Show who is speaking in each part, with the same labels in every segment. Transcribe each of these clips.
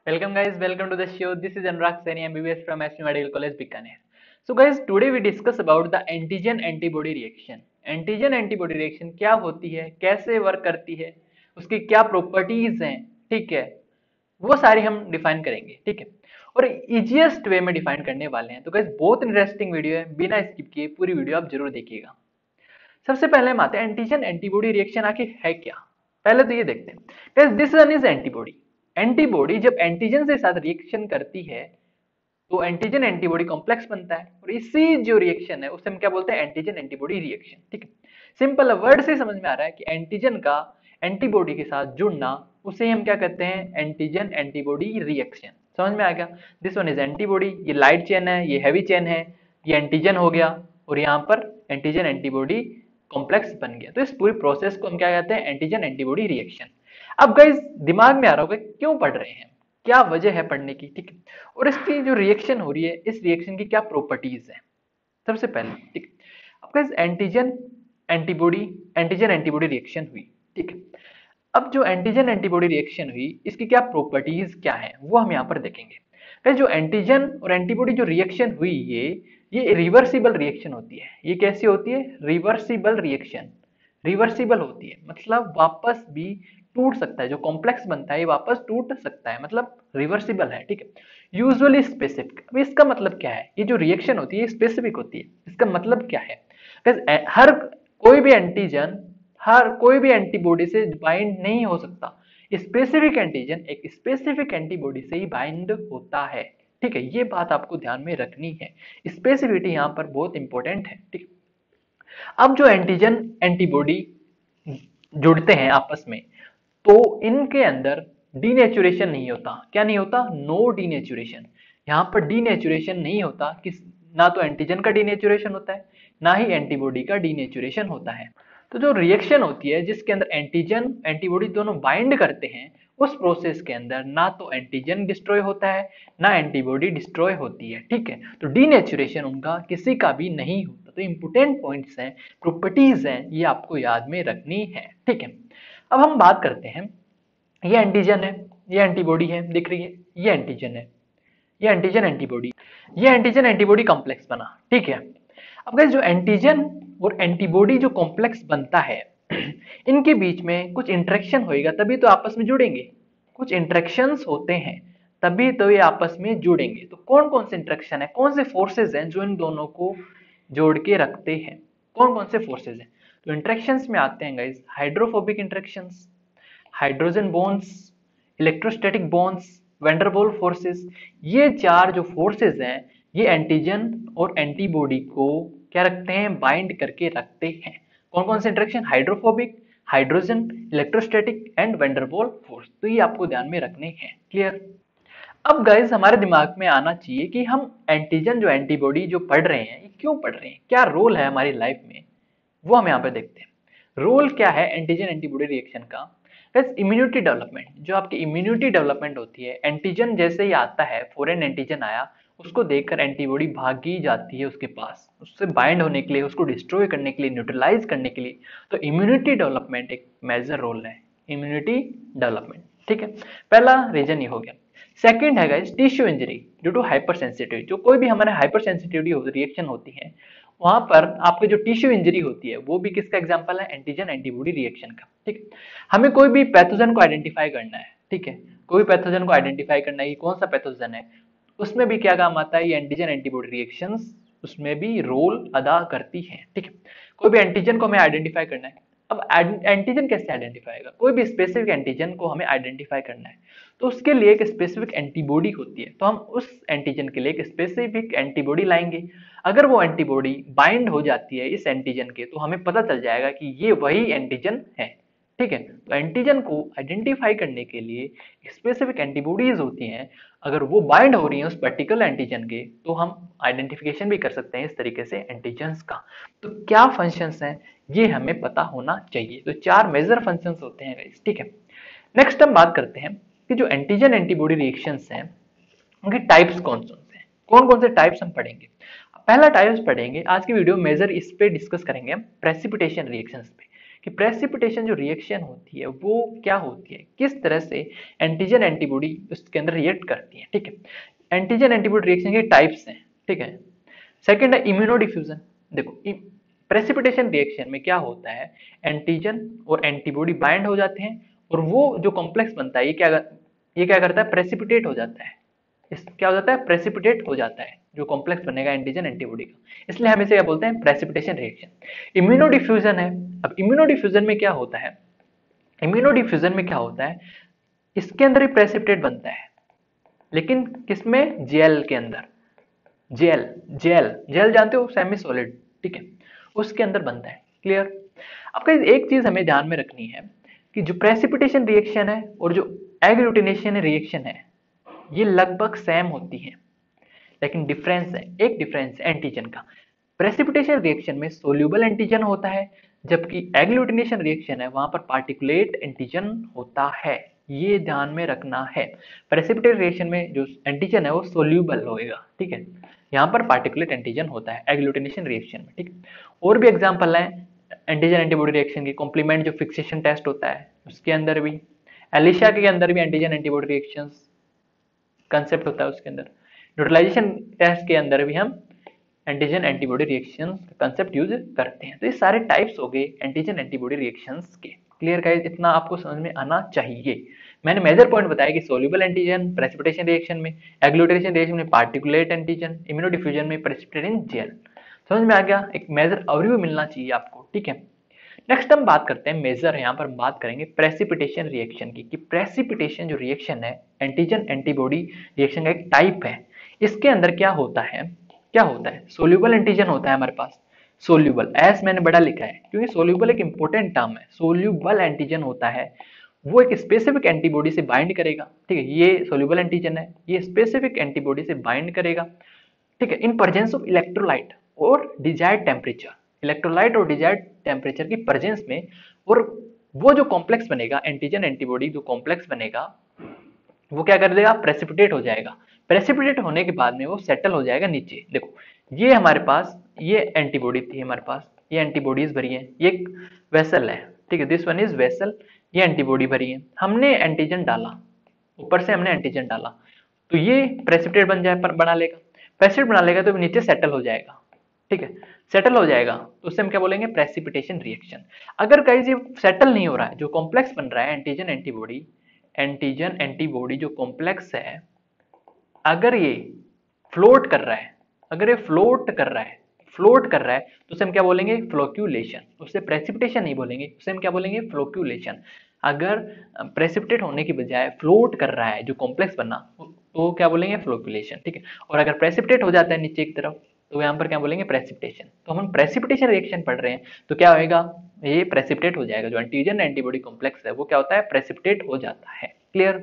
Speaker 1: Welcome guys, welcome to the show. This is Anurag Saini, MBBS from SP Medical College, Bikaner. So guys, today we discuss about the antigen antibody reaction. Antigen antibody reaction क्या होती है, कैसे work करती है, उसकी क्या properties हैं, ठीक है, वो सारी हम डिफाइन करेंगे, ठीक है, और इजीएस्ट वे में डिफाइन करने वाले हैं। तो गाइस बहुत इंटरेस्टिंग वीडियो है, बिना स्किप किए पूरी वीडियो आप जरूर देखिएगा। सबसे पहले हम आते हैं एंटीजन एंटीबॉडी रिएक्शन आखिर है क्या। पहले तो ये देखते हैं guys, this one is antibody. Antibody जब एंटीजन के साथ रिएक्शन करती है तो एंटीजन एंटीबॉडी कॉम्प्लेक्स बनता है, और इसी जो रिएक्शन है उसे हम क्या बोलते हैं, एंटीजन एंटीबॉडी रिएक्शन, ठीक है। सिंपल वर्ड से समझ में आ रहा है कि एंटीजन का एंटीबॉडी के साथ जुड़ना, उसे हम क्या कहते हैं, एंटीजन एंटीबॉडी रिएक्शन। समझ में आ गया। दिस वन इज एंटीबॉडी, ये लाइट चेन है, ये हैवी चेन है, ये एंटीजन हो गया, और यहाँ पर एंटीजन एंटीबॉडी कॉम्प्लेक्स बन गया। तो इस पूरी प्रोसेस को हम क्या कहते हैं, एंटीजन एंटीबॉडी रिएक्शन। अब गाइस दिमाग में आ रहा होगा क्यों पढ़ रहे हैं, क्या वजह है पढ़ने की, ठीक है, और इसकी जो रिएक्शन हो रही है, इस रिएक्शन की क्या प्रॉपर्टीज है। सबसे पहले ठीक है, अब गाइस एंटीजन एंटीबॉडी रिएक्शन हुई, ठीक है। अब जो एंटीजन एंटीबॉडी रिएक्शन हुई, इसकी क्या प्रॉपर्टीज क्या है वो हम यहाँ पर देखेंगे। गाइस जो एंटीजन और एंटीबॉडी जो रिएक्शन हुई, ये रिवर्सिबल रिएक्शन होती है। ये कैसी होती है, रिवर्सिबल रिएक्शन। रिवर्सिबल होती है मतलब वापस भी टूट सकता है, जो कॉम्प्लेक्स बनता है ये वापस टूट सकता है, मतलब रिवर्सिबल है, ठीक है। यूजुअली स्पेसिफिक, अब इसका मतलब क्या है, ये जो रिएक्शन होती है स्पेसिफिक होती है। इसका मतलब क्या है, हर कोई भी एंटीजन हर कोई भी एंटीबॉडी से बाइंड नहीं हो सकता। स्पेसिफिक एंटीजन एक स्पेसिफिक एंटीबॉडी से ही बाइंड होता है, ठीक है। ये बात आपको ध्यान में रखनी है, स्पेसिफिटी यहाँ पर बहुत इंपॉर्टेंट है, ठीक। अब जो एंटीजन एंटीबॉडी जुड़ते हैं आपस में, तो इनके अंदर डीनेचुरेशन नहीं होता। क्या नहीं होता, नो डीनेचुरेशन। यहाँ पर डीनेचुरेशन नहीं होता कि ना तो एंटीजन का डीनेचुरेशन होता है, ना ही एंटीबॉडी का डीनेचुरेशन होता है। तो जो रिएक्शन होती है जिसके अंदर एंटीजन एंटीबॉडी दोनों बाइंड करते हैं, उस प्रोसेस के अंदर ना तो एंटीजन डिस्ट्रॉय होता है, ना एंटीबॉडी डिस्ट्रॉय होती है, ठीक है। तो डीनेचुरेशन उनका किसी का भी नहीं होता। तो इंपोर्टेंट पॉइंट्स हैं, प्रॉपर्टीज हैं, ये आपको याद में रखनी है, ठीक है। अब हम बात करते हैं, ये एंटीजन है, ये एंटीबॉडी है, दिख रही है, ये एंटीजन है, ये एंटीजन एंटीबॉडी, ये एंटीजन एंटीबॉडी कॉम्प्लेक्स बना, ठीक है। अब गाइस जो एंटीजन और एंटीबॉडी जो कॉम्प्लेक्स बनता है, इनके बीच में कुछ इंटरेक्शन होएगा तभी तो आपस में जुड़ेंगे। कुछ इंटरेक्शंस होते हैं तभी तो ये आपस में जुड़ेंगे। तो कौन कौन से इंटरेक्शन है, कौन से फोर्सेज हैं जो इन दोनों को जोड़ के रखते हैं, कौन कौन से फोर्सेज हैं। तो इंटरेक्शंस में आते हैं guys, hydrophobic interactions, hydrogen bonds, electrostatic bonds, van der Waal forces. ये चार जो फोर्सेस हैं, ये एंटीजन और एंटीबॉडी को क्या रखते हैं, बाइंड करके रखते हैं। कौन कौन से interaction, hydrophobic, hydrogen, electrostatic and van der Waal force. तो ये आपको ध्यान में रखने हैं, क्लियर। अब गाइस हमारे दिमाग में आना चाहिए कि हम एंटीजन जो एंटीबॉडी जो पढ़ रहे हैं, ये क्यों पढ़ रहे हैं, क्या रोल है हमारी लाइफ में, वो हम यहाँ पे देखते हैं। रोल क्या है एंटीजन एंटीबॉडी रिएक्शन का। गाइस इम्यूनिटी डेवलपमेंट, जो आपकी इम्यूनिटी डेवलपमेंट होती है, एंटीजन जैसे ही आता है, फॉरेन एंटीजन आया, उसको देखकर एंटीबॉडी भागी जाती है उसके पास, उससे बाइंड होने के लिए, उसको डिस्ट्रॉय करने के लिए, न्यूट्रलाइज करने के लिए। तो इम्यूनिटी डेवलपमेंट एक मेजर रोल है, इम्यूनिटी डेवलपमेंट, ठीक है। पहला रीजन ये हो गया। सेकंड है guys tissue injury due to hypersensitivity. जो कोई भी हमारे हाइपर सेंसिटिविटी रिएक्शन होती है, वहां पर आपके जो टिश्यू इंजरी होती है, वो भी किसका एग्जांपल है, एंटीजन एंटीबॉडी रिएक्शन का, ठीक है। हमें कोई भी पैथोजन को आइडेंटिफाई करना है, ठीक है, कोई पैथोजन को आइडेंटिफाई करना है कि कौन सा पैथोजन है, उसमें भी क्या काम आता है, ये एंटीजन एंटीबॉडी रिएक्शंस उसमें भी रोल अदा करती हैं, ठीक है। कोई भी एंटीजन को हमें आइडेंटिफाई करना है। अब एंटीजन कैसे आइडेंटिफाई होगा, कोई भी स्पेसिफिक एंटीजन को हमें आइडेंटिफाई करना है, तो उसके लिए एक स्पेसिफिक एंटीबॉडी होती है, तो हम उस एंटीजन के लिए एक स्पेसिफिक एंटीबॉडी लाएंगे। अगर वो एंटीबॉडी बाइंड हो जाती है इस एंटीजन के, तो हमें पता चल जाएगा कि ये वही एंटीजन है, ठीक है। तो एंटीजन को आइडेंटिफाई करने के लिए स्पेसिफिक एंटीबॉडीज होती हैं, अगर वो बाइंड हो रही हैं उस पर्टिकुलर एंटीजन के, तो हम आइडेंटिफिकेशन भी कर सकते हैं इस तरीके से एंटीजन्स का। तो क्या फंक्शंस हैं ये हमें पता होना चाहिए। तो चार मेजर फंक्शंस होते हैं गाइस, ठीक है। नेक्स्ट हम बात करते हैं कि जो एंटीजन एंटीबॉडी रिएक्शंस हैं, उनके टाइप्स कौन कौन से हैं, कौन कौन से टाइप्स हम पढ़ेंगे। पहला टाइप्स पढ़ेंगे आज की वीडियो मेजर, इस पे डिस्कस करेंगे हम प्रेसिपिटेशन रिएक्शंस पे, कि प्रेसिपिटेशन जो रिएक्शन होती है वो क्या होती है, किस तरह से एंटीजन एंटीबॉडी उसके अंदर रिएक्ट करती है। ठीक है, एंटीजन एंटीबॉडी रिएक्शन के टाइप्स हैं। ठीक है, सेकंड है इम्यूनो डिफ्यूजन। देखो प्रेसिपिटेशन रिएक्शन में क्या होता है, एंटीजन और एंटीबॉडी बाइंड हो जाते हैं और वो जो कॉम्प्लेक्स बनता है ये क्या करता है, प्रेसिपिटेट हो जाता है। इस क्या हो जाता है, प्रेसिपिटेट हो जाता है जो कॉम्प्लेक्स बनेगा एंटीजन एंटीबॉडी का, इसलिए हम इसे क्या बोलते हैं, प्रेसिपिटेशन रिएक्शन। इम्यूनो डिफ्यूजन है। अब इम्यूनो डिफ्यूजन में क्या होता है, इम्यूनो डिफ्यूजन में क्या होता है, इसके अंदर ही प्रेसिपिटेट बनता है, लेकिन किसमें, जेल के अंदर। जेल जेल जेल जानते हो, सेमी सॉलिड। ठीक है, उसके अंदर बनता है। क्लियर। आपका एक चीज हमें ध्यान में रखनी है कि जो प्रेसिपिटेशन रिएक्शन है और जो एग्लूटिनेशन रिएक्शन है ये लगभग सेम होती है, लेकिन डिफरेंस है, एक डिफरेंस है एंटीजन का। प्रेसिपिटेशन रिएक्शन में सोल्यूबल एंटीजन होता है, जबकि एग्लूटिनेशन रिएक्शन है वहां पर पार्टिकुलेट एंटीजन होता है। ये ध्यान में रखना है, प्रेसिपिटेट रिएक्शन में जो एंटीजन है वो सोल्यूबल होएगा। ठीक है, यहाँ पर पार्टिकुलेट एंटीजन होता है एग्लूटिनेशन रिएक्शन में। ठीक, और भी एग्जांपल है एंटीजन एंटीबॉडी रिएक्शन की। कॉम्प्लीमेंट जो फिक्सेशन टेस्ट होता है उसके अंदर भी, एलिशा के अंदर भी एंटीजन एंटीबॉडी रिएक्शंस कंसेप्ट होता है उसके अंदर। न्यूट्रलाइजेशन टेस्ट के अंदर भी हम एंटीजन एंटीबॉडी रिएक्शंस का कंसेप्ट यूज करते हैं। तो ये सारे टाइप्स हो गए एंटीजन एंटीबॉडी रिएक्शंस के। क्लियर गाइस, इतना आपको समझ में आना चाहिए। मैंने मेजर पॉइंट बताया कि सोल्यूबल एंटीजन प्रेसिपिटेशन रिएक्शन में, एग्लूटिनेशन रिएक्शन में पार्टिकुलेट एंटीजन, इम्यूनो डिफ्यूजन में प्रेसिपिटेट इन जेल। समझ में आ गया, एक मेजर ओवरव्यू मिलना चाहिए आपको। ठीक है, नेक्स्ट हम बात करते हैं मेजर, यहाँ पर हम बात करेंगे प्रेसिपिटेशन रिएक्शन की, कि प्रेसिपिटेशन जो रिएक्शन है एंटीजन एंटीबॉडी रिएक्शन का एक टाइप है। इसके अंदर क्या होता है, क्या होता है, सोल्यूबल एंटीजन होता है हमारे पास। सोल्यूबल एस मैंने बड़ा लिखा है क्योंकि सोल्यूबल एक इंपॉर्टेंट टर्म है। सोल्यूबल एंटीजन होता है, वो एक स्पेसिफिक एंटीबॉडी से बाइंड करेगा। ठीक है, ये सोल्यूबल एंटीजन है, ये स्पेसिफिक एंटीबॉडी से बाइंड करेगा। ठीक है, इन प्रेजेंस ऑफ इलेक्ट्रोलाइट और डिजायर्ड टेम्परेचर, इलेक्ट्रोलाइट और डिजायर्ड टेम्परेचर की प्रेजेंस में, और वो जो कॉम्प्लेक्स बनेगा एंटीजन एंटीबॉडी जो कॉम्प्लेक्स बनेगा वो क्या कर देगा, प्रेसिपिटेट हो जाएगा। प्रेसिपिटेट होने के बाद में वो सेटल हो जाएगा नीचे। देखो ये हमारे पास ये एंटीबॉडी थी, हमारे पास ये एंटीबॉडीज भरी है, ये एक वेसल है। ठीक है, दिस वन इज वेसल, ये एंटीबॉडी भरी है, हमने एंटीजन डाला, ऊपर से हमने एंटीजन डाला, तो ये प्रेसिपिटेट बना लेगा। प्रेसिपिटेट बना लेगा तो नीचे सेटल हो जाएगा। ठीक है, सेटल हो जाएगा तो उससे हम क्या बोलेंगे, प्रेसिपिटेशन रिएक्शन। अगर कहीं ये सेटल नहीं हो रहा है, जो कॉम्प्लेक्स बन रहा है एंटीजन एंटीबॉडी जो कॉम्प्लेक्स है, अगर ये फ्लोट कर रहा है, अगर ये फ्लोट कर रहा है तो उसे हम क्या बोलेंगे, फ्लोक्यूलेशन। उससे प्रेसिपिटेशन नहीं बोलेंगे, उसे हम क्या बोलेंगे, फ्लोक्यूलेशन। अगर प्रेसिपिटेट होने की बजाय फ्लोट कर रहा है जो कॉम्प्लेक्स बनना, तो क्या बोलेंगे, फ्लोक्यूलेशन। ठीक है, और अगर प्रेसिपिटेट हो जाता है नीचे की तरफ तो यहाँ पर क्या बोलेंगे, प्रेसिपिटेशन। तो हम प्रेसिपिटेशन रिएक्शन पढ़ रहे हैं तो क्या होएगा, ये प्रेसिपिटेट हो जाएगा। जो एंटीजन एंटीबॉडी कॉम्प्लेक्स है वो क्या होता है, प्रेसिपिटेट हो जाता है। क्लियर।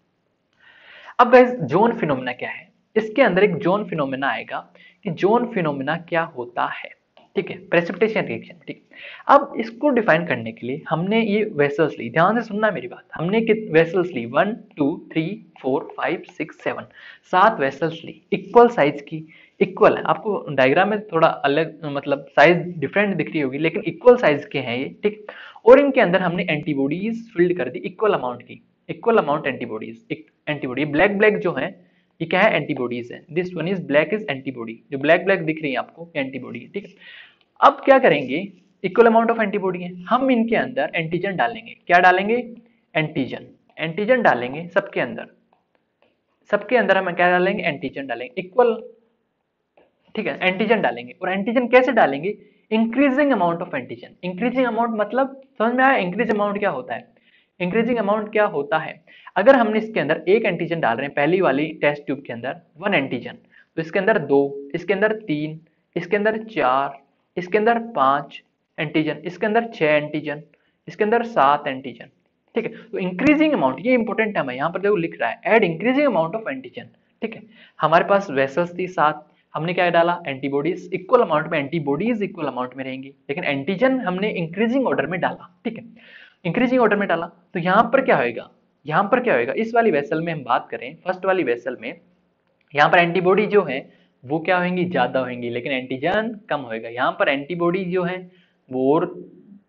Speaker 1: अब गाइस जोन फिनोमेना क्या है, इसके अंदर एक जोन फिनोमेना आएगा कि जोन फिनोमेना क्या होता है। ठीक है, प्रेसिपिटेशन रिएक्शन। ठीक, अब इसको डिफाइन करने के लिए हमने ये वेसल्स ली, ध्यान से सुनना मेरी बात। हमने वेसल्स ली 1 2 3 4 5 6 7, 7 वेसल्स ली, इक्वल साइज की। इक्वल है, आपको डायग्राम में थोड़ा अलग मतलब साइज डिफरेंट दिख रही होगी, लेकिन इक्वल साइज के हैं ये। ठीक, और इनके अंदर हमने एंटीबॉडीज फिल्ड कर दी इक्वल अमाउंट की, equal amount antibodies. Antibody black black जो है ये क्या है, एंटीबॉडीज है। This one is black is antibody, जो ब्लैक ब्लैक दिख रही है आपको एंटीबॉडी है। ठीक है, अब क्या करेंगे, इक्वल अमाउंट ऑफ एंटीबॉडी है, हम इनके अंदर एंटीजन डालेंगे। क्या डालेंगे, एंटीजन। एंटीजन डालेंगे सबके अंदर, सबके अंदर हम क्या डालेंगे, एंटीजन डालेंगे इक्वल। ठीक है, एंटीजन डालेंगे, और एंटीजन कैसे डालेंगे, increasing amount of antigen. Increasing amount मतलब समझ में आया, इंक्रीज अमाउंट क्या होता है, इंक्रीजिंग अमाउंट क्या होता है। अगर हमने इसके अंदर एक एंटीजन डाल रहे हैं पहली वाली टेस्ट ट्यूब के अंदर 1 एंटीजन, तो इसके अंदर 2, इसके अंदर 3, इसके अंदर 4, इसके अंदर 5 एंटीजन, इसके अंदर 6 एंटीजन, इसके अंदर 7 एंटीजन। ठीक है, तो इंक्रीजिंग अमाउंट, ये इंपॉर्टेंट टर्म है, यहाँ पर देखो लिख रहा है add increasing amount of antigen. ठीक है, हमारे पास वेसल्स थी 7, हमने क्या डाला, एंटीबॉडीज इक्वल अमाउंट में, एंटीबॉडीज इक्वल अमाउंट में रहेंगी, लेकिन एंटीजन हमने इंक्रीजिंग ऑर्डर में डाला। ठीक है, इंक्रीजिंग ऑर्डर में डाला, तो यहाँ पर क्या होएगा, यहाँ पर क्या होएगा, इस वाली वेसल में हम बात करें, फर्स्ट वाली वेसल में, यहाँ पर एंटीबॉडी जो है वो क्या होंगी, ज्यादा होंगी, लेकिन एंटीजन कम होएगा। यहाँ पर एंटीबॉडी जो है वो और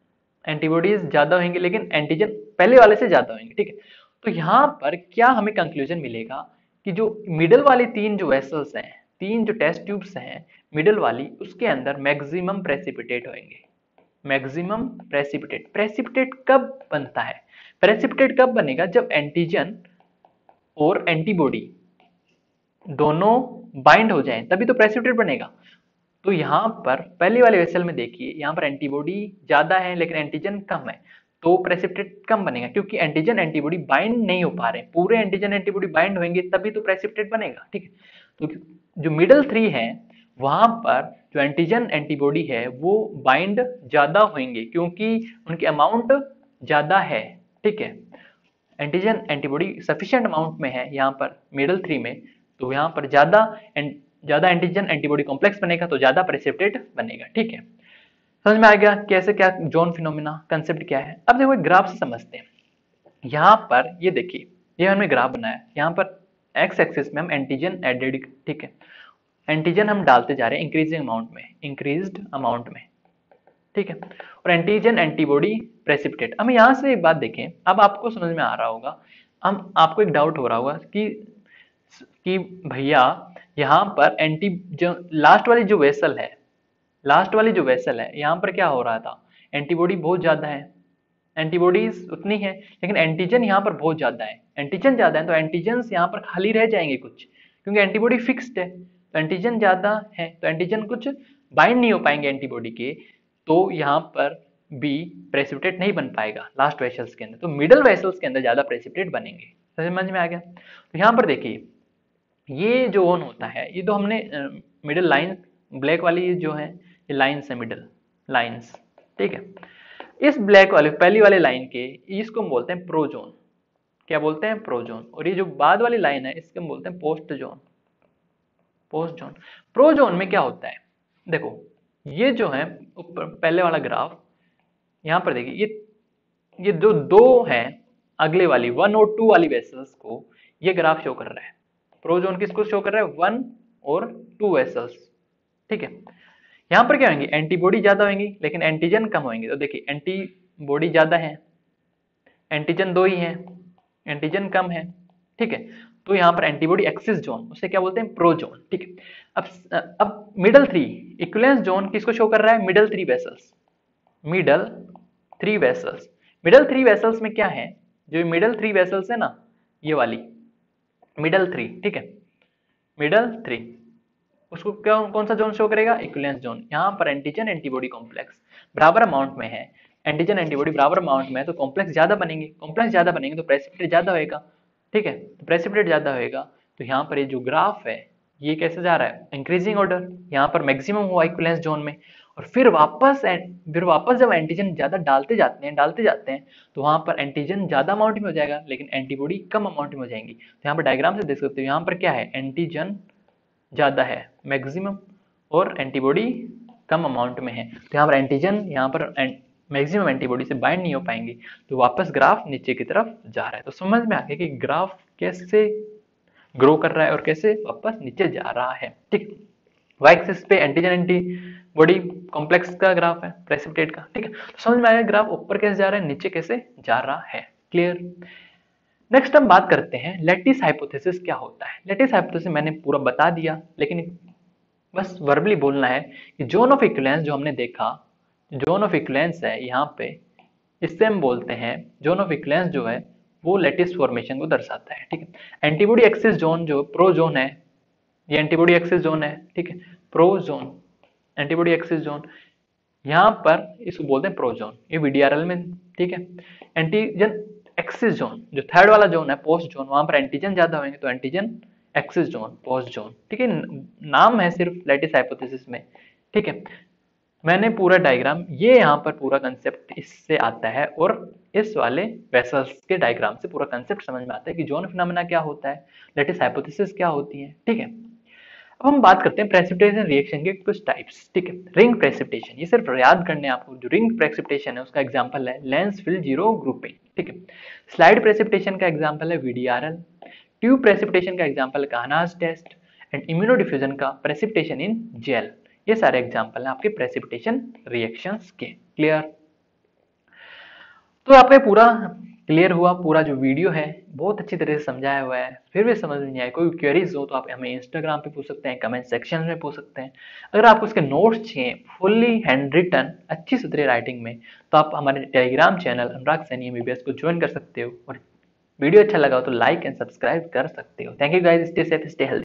Speaker 1: एंटीबॉडीज ज्यादा होंगे लेकिन एंटीजन पहले वाले से ज्यादा होंगे, ठीक है। तो यहाँ पर क्या हमें कंक्लूजन मिलेगा कि जो मिडल वाली तीन जो वेसल्स हैं, तीन जो टेस्ट ट्यूब्स हैं मिडल वाली, उसके अंदर मैक्सिमम प्रेसिपिटेट होंगे। मैक्सिमम प्रेसिपिटेट, प्रेसिपिटेट कब बनता है? प्रेसिपिटेट कब बनेगा? जब एंटीजन और एंटीबॉडी दोनों बाइंड हो जाएं, तभी तो प्रेसिपिटेट बनेगा। तो यहाँ पर पहले वाले वेसल में देखिए, यहाँ पर एंटीबॉडी ज्यादा है लेकिन एंटीजन कम है, तो प्रेसिपिटेट कम बनेगा, क्योंकि एंटीजन एंटीबॉडी बाइंड नहीं हो पा रहे। पूरे एंटीजन एंटीबॉडी बाइंड होंगे तभी तो प्रेसिपिटेट बनेगा, ठीक है। तो जो मिडल थ्री है वहां पर जो एंटीजन एंटीबॉडी है वो बाइंड ज्यादा होंगे, क्योंकि उनकी अमाउंट ज्यादा है, ठीक है। एंटीजन एंटीबॉडी सफिशिएंट अमाउंट में है यहाँ पर मिडल थ्री में, तो यहाँ पर ज्यादा एंटीजन एंटीबॉडी कॉम्प्लेक्स बनेगा तो ज्यादा प्रेसिपिटेट बनेगा, ठीक है। समझ में आ गया कैसे क्या जोन फिनोमिना कंसेप्ट क्या है? अब देखो ग्राफ से समझते हैं। यहाँ पर ये देखिए, ये हमने ग्राफ बनाया, यहाँ पर एक्स एक्सिस में हम एंटीजन एडेड, ठीक है, एंटीजन हम डालते जा रहे हैं इंक्रीज्ड अमाउंट में, ठीक है, और एंटीजन एंटीबॉडी प्रेसिपिटेट। हम यहाँ से एक बात देखें, अब आपको समझ में आ रहा होगा, हम आपको एक डाउट हो रहा होगा कि भैया यहाँ पर एंटी जो लास्ट वाली जो वेसल है, यहाँ पर क्या हो रहा था? एंटीबॉडी बहुत ज्यादा है, एंटीबॉडीज उतनी है लेकिन एंटीजन यहाँ पर बहुत ज्यादा है। एंटीजन ज्यादा है तो एंटीजन यहाँ पर खाली रह जाएंगे कुछ, क्योंकि एंटीबॉडी फिक्स्ड है। तो एंटीजन ज्यादा है तो एंटीजन कुछ बाइंड नहीं हो पाएंगे एंटीबॉडी के, तो यहाँ पर बी प्रेसिपिटेट नहीं बन पाएगा लास्ट वेसल्स के अंदर, तो मिडल वेसल्स के अंदर ज्यादा प्रेसिपिटेट बनेंगे। समझ में आ गया? तो यहाँ पर देखिए, ये जो ओन होता है, ये तो हमने मिडल लाइन ब्लैक वाली जो है ये लाइन्स है, मिडल लाइन्स, ठीक है। इस ब्लैक वाले पहली वाले लाइन के इसको हम बोलते हैं प्रोजोन। क्या बोलते हैं? प्रोजोन। और ये जो बाद वाली लाइन है इसको हम बोलते हैं पोस्ट जोन। प्रोजोन में क्या होता है? देखो ये जो है ऊपर पहले वाला ग्राफ, यहाँ पर देखिए ये जो दो है अगले वाली 1 और 2 वाली वेसल्स को ये ग्राफ शो कर रहा है। प्रोजोन किसको शो कर रहा है? 1 और 2 वेसल्स, ठीक है। यहाँ पर क्या होंगे? एंटीबॉडी ज्यादा होंगी लेकिन एंटीजन कम होंगे। तो देखिए एंटीबॉडी ज्यादा है, एंटीजन दो ही है, एंटीजन कम है, ठीक है। तो यहाँ पर एंटीबॉडी एक्सिस जोन, उसे क्या बोलते हैं? प्रोजोन, ठीक है। अब मिडल थ्री इक्विवेलेंस जोन किसको शो कर रहा है? Middle three vessels. Middle three vessels में क्या है? जो मिडल थ्री वेसल्स है ना, ये वाली मिडल थ्री, ठीक है, मिडल थ्री, उसको क्या कौन सा जोन शो करेगा? Equivalence zone. यहाँ पर एंटीजन एंटीबॉडी कॉम्प्लेक्स बराबर अमाउंट में है, एंटीजन एंटीबॉडी बराबर अमाउंट में है, तो कॉम्प्लेक्स ज्यादा बनेंगे, तो प्रेसिपिटेट ज्यादा होएगा, ठीक है। तो प्रेसिपिटेट ज्यादा होएगा, तो यहाँ पर ये जो ग्राफ है ये कैसे जा रहा है? Increasing order. यहाँ पर मैक्सिमम हुआ इक्विवेलेंस जोन में, और फिर वापस जब एंटीजन ज्यादा डालते जाते हैं तो वहां पर एंटीजन ज्यादा अमाउंट में हो जाएगा लेकिन एंटीबॉडी कम अमाउंट में हो जाएंगी। तो यहाँ पर डायग्राम से देख सकते हो, यहाँ पर क्या है? एंटीजन ज्यादा है मैक्सिमम, और एंटीबॉडी कम अमाउंट में है, तो यहाँ पर एंटीजन यहाँ पर मैक्सिमम एंटीबॉडी से बाइंड नहीं हो पाएंगे, तो वापस ग्राफ नीचे की तरफ जा रहा है। तो समझ में आ गया कि ग्राफ कैसे ग्रो कर रहा है और कैसे वापस नीचे जा रहा है, ठीक। वाई एक्सिस पे एंटीजन एंटीबॉडी कॉम्प्लेक्स का ग्राफ है, प्रेसिपिटेट का, ठीक है। तो समझ में आया ग्राफ ऊपर कैसे जा रहा है, नीचे कैसे जा रहा है। क्लियर? नेक्स्ट हम बात करते हैं लैटिस हाइपोथेसिस क्या होता है। लैटिस हाइपोथेसिस मैंने पूरा बता दिया, लेकिन बस वर्बली बोलना है कि जोन ऑफ इक्विवेलेंस जो हमने देखा, जोन ऑफ इक्विवेलेंस है यहाँ पे, इससे हम बोलते हैं जोन ऑफ इक्विवेलेंस जो है वो लैटिस फॉर्मेशन को दर्शाता है, ठीक है। एंटीबॉडी एक्सिस जोन जो प्रो जोन है, ये एंटीबॉडी एक्सिस जोन है, ठीक है, prozone, antibody excess zone, यहाँ पर इसको बोलते हैं प्रो जोन, ये वीडीआरएल में, ठीक है। एंटीजन एक्सिस जोन जो थर्ड वाला जोन है, पोस्ट जोन, वहां पर एंटीजन ज्यादा होंगे, तो antigen excess zone, post zone, ठीक है। नाम है सिर्फ लैटिस हाइपोथेसिस में, ठीक है। मैंने पूरा डायग्राम, ये यहाँ पर पूरा कंसेप्ट इससे आता है, और इस वाले वेसल्स के डायग्राम से पूरा कंसेप्ट समझ में आता है कि जोन फिनोमेना क्या होता है, लैटिस हाइपोथेसिस क्या होती है, ठीक है। अब हम बात करते हैं प्रेसिपिटेशन रिएक्शन के कुछ टाइप्स, ठीक है। रिंग प्रेसिपिटेशन, ये सिर्फ याद करने आपको, जो रिंग प्रेसिपिटेशन है उसका एग्जांपल है लेंस फील्ड जीरो ग्रुपिंग, ठीक है। स्लाइड प्रेसिपिटेशन का एग्जांपल है वीडीआरएल, ट्यूब प्रेसिपिटेशन का एग्जांपल है काहनाज टेस्ट, एंड इम्यूनोडिफ्यूजन का प्रेसिपिटेशन इन जेल। ये सारे एग्जांपल हैं आपके प्रेसिपिटेशन रिएक्शंस के। क्लियर? तो यहाँ पे पूरा क्लियर हुआ, पूरा जो वीडियो है बहुत अच्छी तरह से समझाया हुआ है। फिर भी समझ में नहीं आया, कोई क्वेरीज हो तो आप हमें इंस्टाग्राम पे पूछ सकते हैं, कमेंट सेक्शन में पूछ सकते हैं। अगर आपको इसके नोट्स चाहिए फुल्ली हैंड रिटन अच्छी सुथरी राइटिंग में, तो आप हमारे Telegram channel Anurag Saini MBBS को ज्वाइन कर सकते हो, और वीडियो अच्छा लगा हो तो लाइक एंड सब्सक्राइब कर सकते हो। Thank you guys, stay safe, stay healthy.